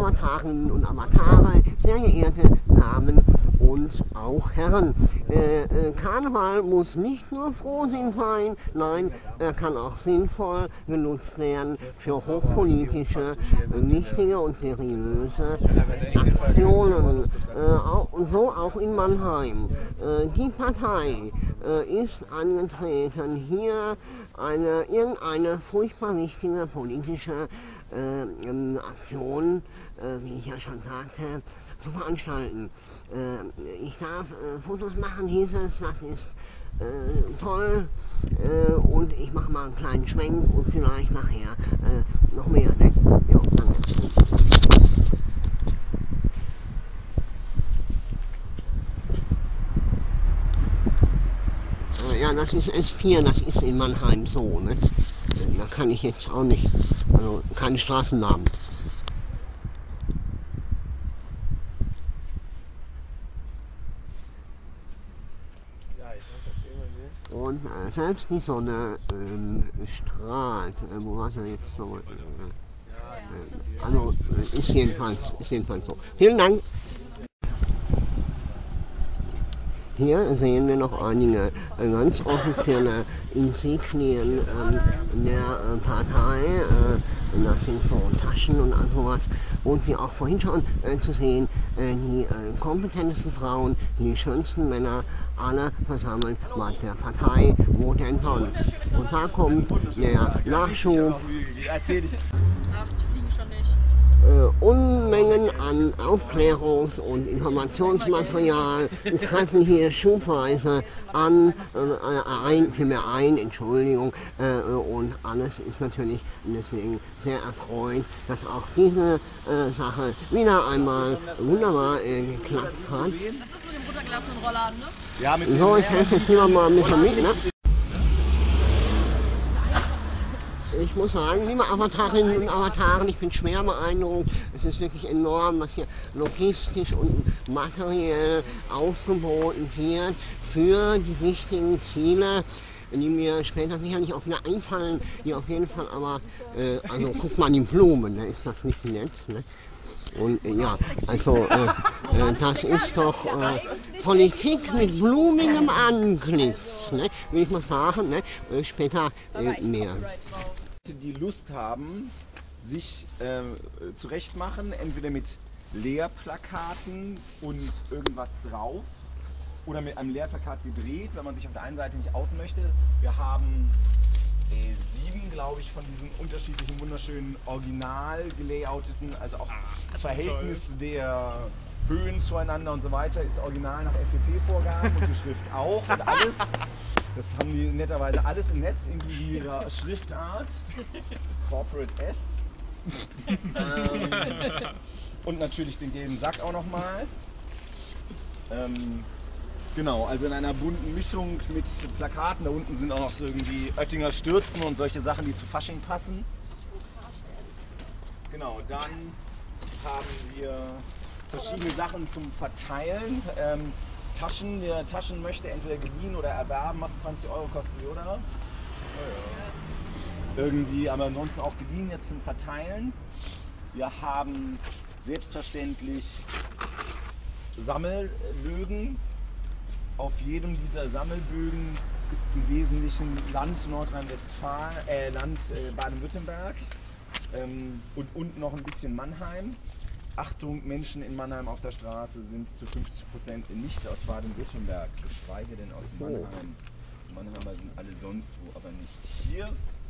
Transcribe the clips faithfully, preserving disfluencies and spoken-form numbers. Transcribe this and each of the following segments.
Avatarinnen und Avatare, sehr geehrte Damen und auch Herren. Äh, äh, Karneval muss nicht nur Frohsinn sein, nein, er kann auch sinnvoll genutzt werden für hochpolitische, äh, wichtige und seriöse Aktionen. Äh, auch, und so auch in Mannheim. Äh, die Partei äh, ist angetreten, hier eine, irgendeine furchtbar wichtige politische äh, Aktion, äh, wie ich ja schon sagte, zu veranstalten. Äh, ich darf äh, Fotos machen, hieß es, das ist äh, toll äh, und ich mache mal einen kleinen Schwenk und vielleicht nachher äh, noch mehr. Ne? Jo, danke. Ja, das ist S vier, das ist in Mannheim so. Ne? Da kann ich jetzt auch nicht, also keine Straßennamen. Und äh, selbst die Sonne ähm, strahlt. Äh, wo war sie jetzt so? Äh, äh, also äh, ist, jedenfalls, ist jedenfalls so. Vielen Dank. Hier sehen wir noch einige äh, ganz offizielle Insignien ähm, der äh, Partei. Äh, das sind so Taschen und all sowas. Und wie auch vorhin schon äh, zu sehen, äh, die äh, kompetentesten Frauen, die schönsten Männer, alle versammelt bei der Partei. Wo denn sonst? Und da kommt der Nachschub. Äh, Unmengen an Aufklärungs- und Informationsmaterial treffen hier schubweise an, äh, ein, vielmehr ein, Entschuldigung, äh, und alles ist natürlich deswegen sehr erfreut, dass auch diese äh, Sache wieder einmal wunderbar äh, geklappt hat. Das ist so den runtergelassenen Rollladen, ne? Ja, mit so, ich helfe jetzt lieber mal ein bisschen mit, ne? Ich muss sagen, liebe Avatarinnen und Avataren, ich bin schwer beeindruckt. Es ist wirklich enorm, was hier logistisch und materiell aufgeboten wird für die wichtigen Ziele, die mir später sicherlich auch wieder einfallen, die auf jeden Fall aber, äh, also guck mal an die Blumen, ne? Ist das nicht nett? Ne? Und äh, ja, also äh, äh, das ist doch äh, Politik mit blumigem Antlitz, ne? Will ich mal sagen, ne? Äh, später äh, mehr. Die Lust haben, sich äh, zurechtmachen, entweder mit Leerplakaten und irgendwas drauf oder mit einem Leerplakat gedreht, wenn man sich auf der einen Seite nicht outen möchte. Wir haben äh, sieben, glaube ich, von diesen unterschiedlichen, wunderschönen, original gelayouteten, also auch das Verhältnis der Höhen zueinander und so weiter ist original nach F D P-Vorgaben und die Schrift auch und alles. Das haben die netterweise alles im Netz, inklusive ihrer Schriftart. Corporate S. ähm, und natürlich den gelben Sack auch nochmal. Ähm, genau, also in einer bunten Mischung mit Plakaten. Da unten sind auch noch so irgendwie Oettinger Stürzen und solche Sachen, die zu Fasching passen. Genau, dann haben wir verschiedene Sachen zum Verteilen. Ähm, Taschen, wer Taschen möchte, entweder geliehen oder erwerben, was zwanzig Euro kosten die, oder? Ja, ja. Irgendwie, aber ansonsten auch geliehen jetzt zum Verteilen. Wir haben selbstverständlich Sammelbögen. Auf jedem dieser Sammelbögen ist im Wesentlichen Land Nordrhein-Westfalen, äh, Land äh, Baden-Württemberg ähm, und unten noch ein bisschen Mannheim. Achtung, Menschen in Mannheim auf der Straße sind zu fünfzig Prozent nicht aus Baden-Württemberg, geschweige denn aus Mannheim. Mannheimer sind alle sonst wo, aber nicht hier.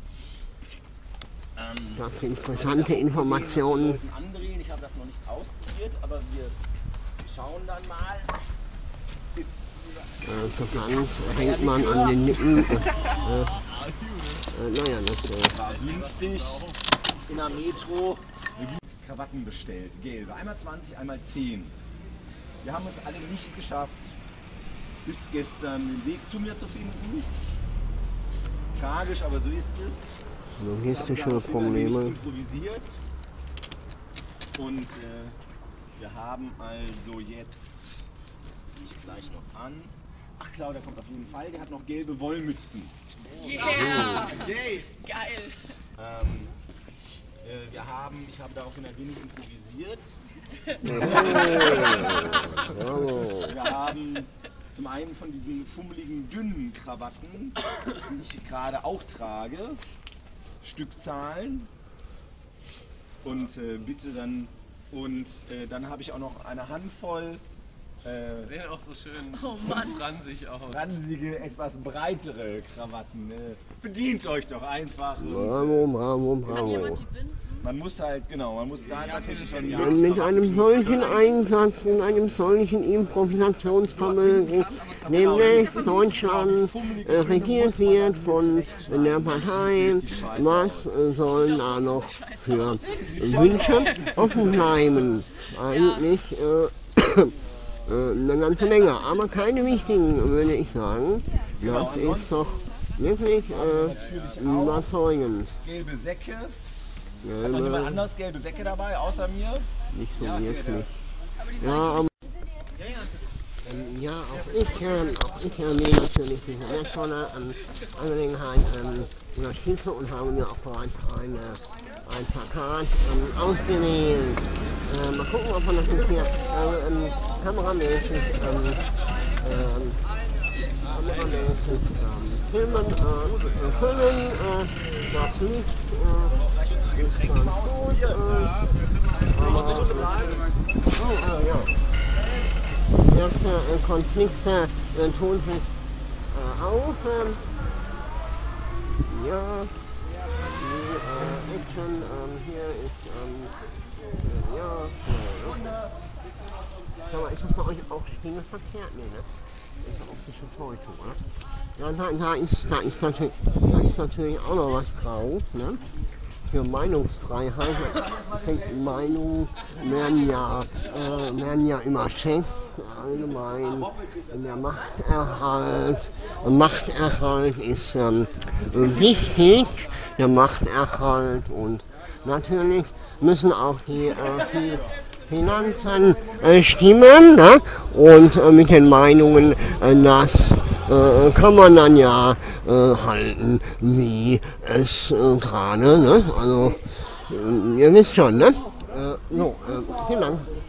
Ähm, das sind interessante Informationen. Sehen, andrehen. Ich habe das noch nicht ausprobiert, aber wir schauen dann mal. Ist äh, das Land hängt man an den Lippen. Äh, äh, naja, das äh, war günstig in der Metro. Krawatten bestellt, gelbe. Einmal zwanzig, einmal zehn. Wir haben es alle nicht geschafft, bis gestern den Weg zu mir zu finden. Tragisch, aber so ist es. Logistische Probleme. Improvisiert. Und äh, wir haben also jetzt, das ziehe ich gleich noch an. Ach, Claudia kommt auf jeden Fall. Der hat noch gelbe Wollmützen. Yeah! Yay! Geil! Ähm, Äh, wir haben, ich habe daraufhin ein wenig improvisiert. Oh. Wir haben zum einen von diesen fummeligen, dünnen Krawatten, die ich gerade auch trage, Stückzahlen. Und äh, bitte dann, und äh, dann habe ich auch noch eine Handvoll äh, Sehen auch so schön Oh Mann. fransig aus. fransige, etwas breitere Krawatten. Äh, bedient euch doch einfach. Und, Bravo, bravo, Kann bravo. jemand die binden? man muss halt, genau, man muss da tatsächlich schon Und mit einem solchen Einsatz und einem solchen Improvisationsvermögen demnächst Deutschland äh, regiert wird von der Partei, was äh, soll da noch für Wünsche offen bleiben? Eigentlich äh, äh, eine ganze Menge, aber keine wichtigen, würde ich sagen. Das ist doch wirklich äh, überzeugend. gelbe Säcke. Hat noch Gelbe, jemand anders gelbe Säcke dabei, außer mir? nicht so wirklich. Ja, aber ähm, ja, auch ich, ähm, auch ich äh, nehme natürlich diese wertvolle ähm, Angelegenheit ähm, unterstütze und habe mir auch bereits eine, ein Plakat ähm, ausgewählt. Äh, mal gucken, ob man das jetzt hier äh, ähm, kameramäßig ähm, ähm, kameramäßig ähm, filmen, äh, füllen. Äh, das Licht äh, ist ganz gut. Äh, aber, oh, äh, ja. Erste äh, Konflikte äh, tun sich äh, auf. Ähm, ja, die äh, Action ähm, hier ist, ähm, äh, ja, ja. Sag mal, ist das bei euch auch spiegelverkehrt? Nee, ne? Ist ja optische Täuschung, oder? Ja, da, da, ist, da, ist natürlich, da ist natürlich auch noch was drauf, ne? Für Meinungsfreiheit. Meinungen werden ja, äh, werden ja überschätzt, allgemein. Der Machterhalt, Machterhalt ist ähm, wichtig, der Machterhalt, und natürlich müssen auch die, äh, die Finanzen äh, stimmen, ne? Und äh, mit den Meinungen, äh, das äh, kann man dann ja äh, halten, wie es äh, gerade, ne? Also, äh, ihr wisst schon, ne? Äh, so, äh, vielen Dank.